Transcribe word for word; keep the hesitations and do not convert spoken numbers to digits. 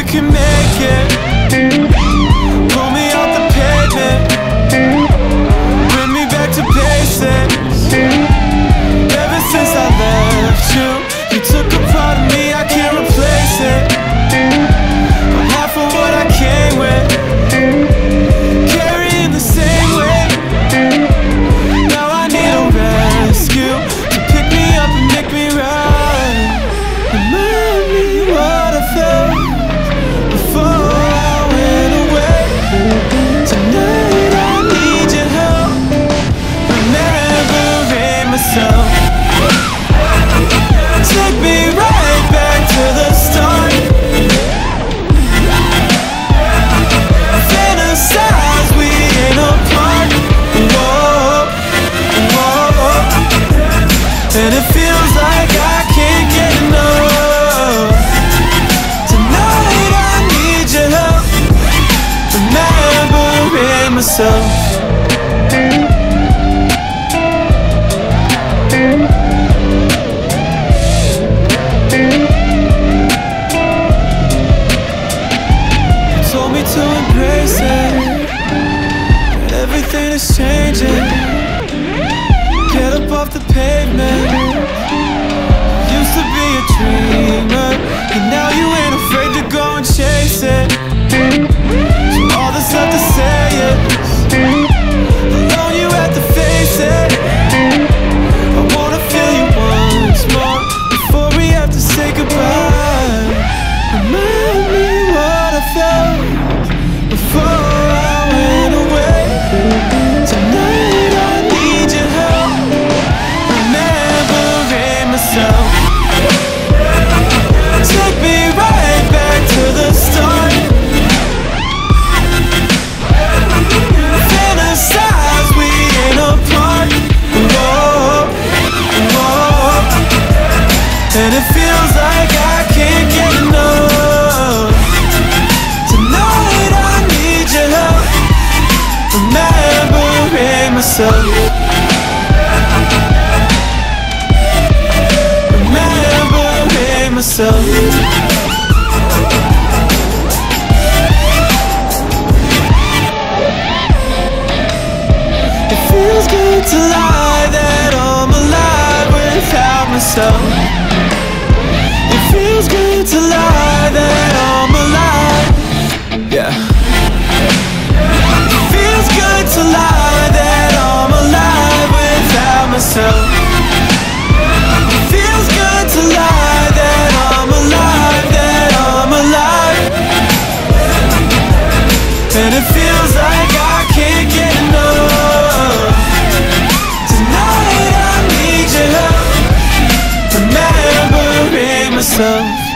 can make it. Pull me off the pavement, bring me back to basics. Ever since I left you, you took a part of me, I can't replace it. I'm half of what I came with, carrying the same weight. Now I need a rescue to pick me up and make me right. Remind me what I felt before I went away. Tonight I need your help, remembering myself. Take me right back to the start. Fantasize we ain't apart. Whoa, whoa. And it feels like I can't get enough. Tonight I need your help, remembering myself. Told me to embrace it, that everything is changing. Get up off the pavement. Used to be a dreamer, and now you ain't afraid to go and chase it. So all that's left to say is, alone you have to face it. I wanna feel you once more before we have to say goodbye. Remind me what I felt before I went away. Tonight I need your help, remembering myself. Take me right back to the start. Fantasize we ain't apart. Whoa, whoa. And it feels like I can't get enough. Tonight I need your help, remembering myself. Remembering myself. It feels good to lie that I'm alive without myself. It feels good to lie that I'm alive. Yeah. It feels good to lie that I'm alive without myself. It feels good to lie that I'm alive, that I'm alive. And it feels like I can't get enough. Tonight I need your help, remembering myself.